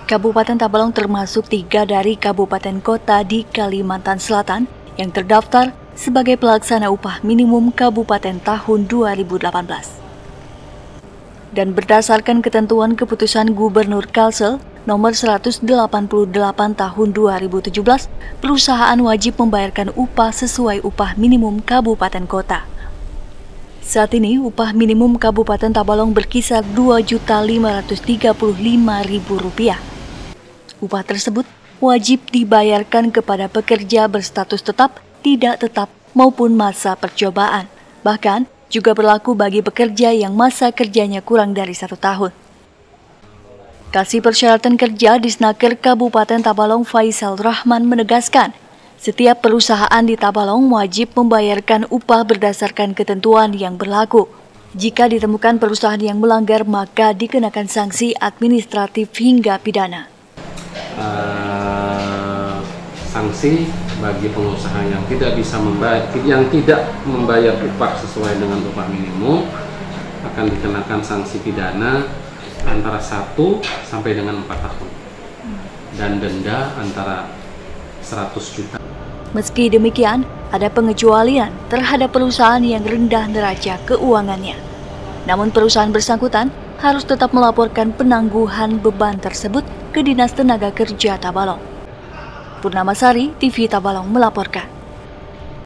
Kabupaten Tabalong termasuk 3 dari kabupaten kota di Kalimantan Selatan yang terdaftar sebagai pelaksana upah minimum kabupaten tahun 2018. Dan berdasarkan ketentuan keputusan Gubernur Kalsel nomor 188 tahun 2017, perusahaan wajib membayarkan upah sesuai upah minimum kabupaten kota. Saat ini, upah minimum Kabupaten Tabalong berkisar Rp2.535.000. Upah tersebut wajib dibayarkan kepada pekerja berstatus tetap, tidak tetap, maupun masa percobaan. Bahkan, juga berlaku bagi pekerja yang masa kerjanya kurang dari 1 tahun. Kasih Persyaratan Kerja Disnaker Kabupaten Tabalong Faisal Rahman menegaskan, setiap perusahaan di Tabalong wajib membayarkan upah berdasarkan ketentuan yang berlaku. Jika ditemukan perusahaan yang melanggar, maka dikenakan sanksi administratif hingga pidana. Sanksi bagi pengusaha yang tidak bisa membayar upah sesuai dengan upah minimum akan dikenakan sanksi pidana antara 1 sampai dengan 4 tahun dan denda antara 100 juta. Meski demikian, ada pengecualian terhadap perusahaan yang rendah neraca keuangannya. Namun perusahaan bersangkutan harus tetap melaporkan penangguhan beban tersebut ke Dinas Tenaga Kerja Tabalong. Purnamasari, TV Tabalong melaporkan.